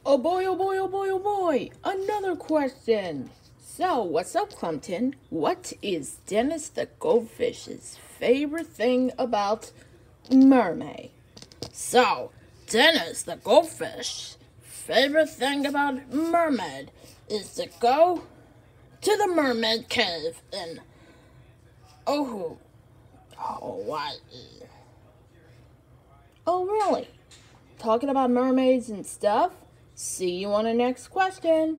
Oh boy, oh boy, oh boy, oh boy! Another question! So, what's up, Clumpton? What is Dennis the Goldfish's favorite thing about MerMay? So, Dennis the Goldfish favorite thing about mermaid is to go to the mermaid cave in Oahu, Hawaii. Oh, really? Talking about mermaids and stuff? See you on the next question.